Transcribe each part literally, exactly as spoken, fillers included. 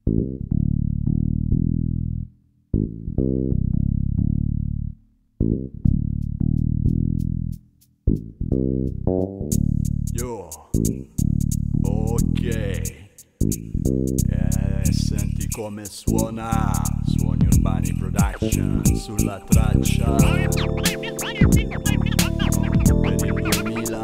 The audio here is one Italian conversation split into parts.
Yo, ok, eh, senti come suona, Suoni Urbani Production sulla traccia per il duemila.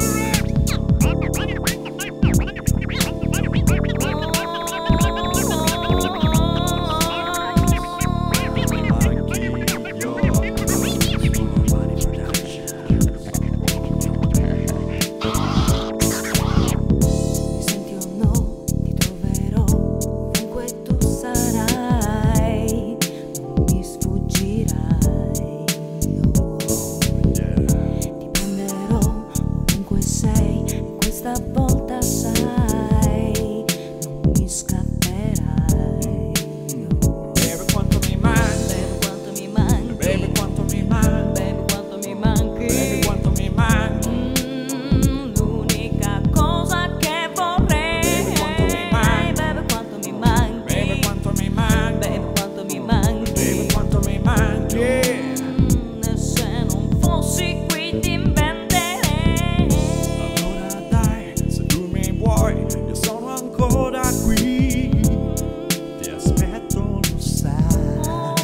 Volta sai, non mi scapperai. Baby quanto mi manchi, Baby quanto mi manchi, baby quanto mi manchi, baby quanto mi manchi, baby quanto mi manchi. Mm, l'unica cosa che vorrei. Baby quanto mi manchi, Baby quanto mi manchi, baby quanto mi manchi, baby quanto mi manchi, baby quanto mi manchi. Mm, e se non fossi qui ti inventerei. Allora dai, se tu mi vuoi, io sono ancora qui. Ti aspetto, lo sai.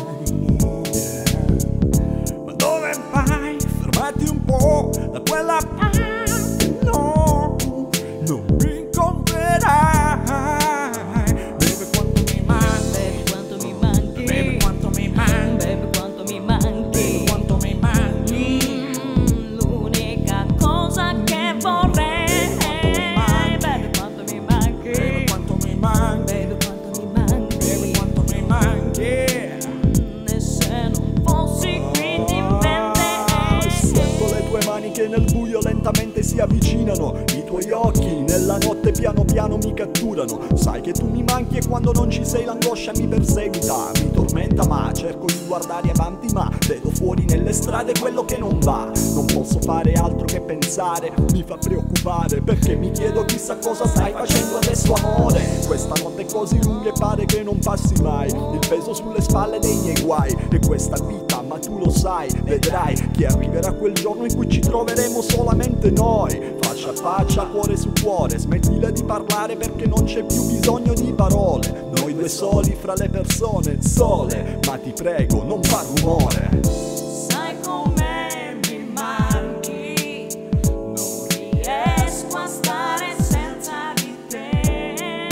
Yeah. Ma dove vai? Fermati un po', da quella parte no, non mi incontrerai. Baby quanto mi manchi, Baby quanto mi manchi, baby quanto mi manchi, baby quanto mi manchi. baby quanto mi manchi. Mm, l'unica cosa che vorrei. Baby quanto mi manchi, Baby quanto mi manchi, baby quanto mi manchi. baby quanto mi manchi. Mm, e se non fossi qui ti inventerei. Sento le tue mani che nel buio lentamente si avvicinano. I tuoi occhi nella notte piano piano mi catturano. Sai che tu mi manchi e quando non ci sei l'angoscia mi perseguita, mi tormenta, ma cerco di guardare avanti, ma vedo fuori nelle strade quello che non va. Non posso fare altro che pensare, mi fa preoccupare, perché mi chiedo chissà cosa stai facendo adesso, amore. Questa notte è così lunga e pare che non passi mai, il peso sulle spalle dei miei guai. E questa vita, ma tu lo sai, vedrai che arriverà quel giorno in cui ci troveremo solamente noi, faccia a faccia, cuore su cuore. Smettila di parlare perché non c'è più bisogno di parole. Noi due soli fra le persone, sole, ma ti prego non far rumore. Sai come mi manchi, non riesco a stare senza di te.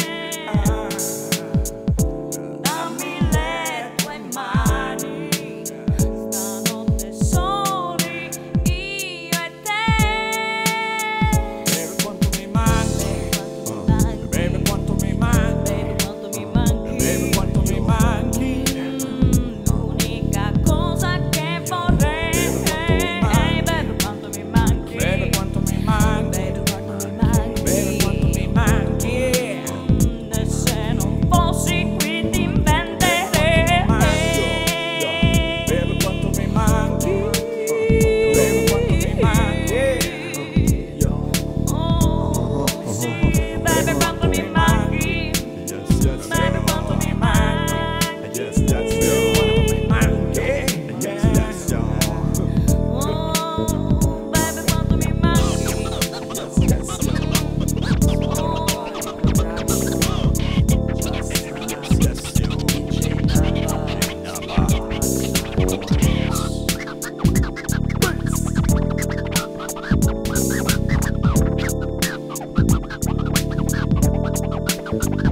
Dammi le tue mani, stanotte soli io e te. Baby quanto mi manchi, baby quanto mi manchi, Baby quanto mi manchi, baby quanto mi manchi. Mm, l'unica cosa che vorrei. Baby quanto mi manchi, Baby quanto mi manchi, baby quanto mi manchi. baby quanto mi manchi. Mm, e se non fossi qui ti inventerei. Baby quanto mi manchi, baby quanto mi manchi. Oh, sì, baby quanto mi manchi, Yes, yes, baby quanto mi manchi. yes, yes, Mi manchi, yes, yes, yes. Oh, baby quanto mi manchi. Yes, yes.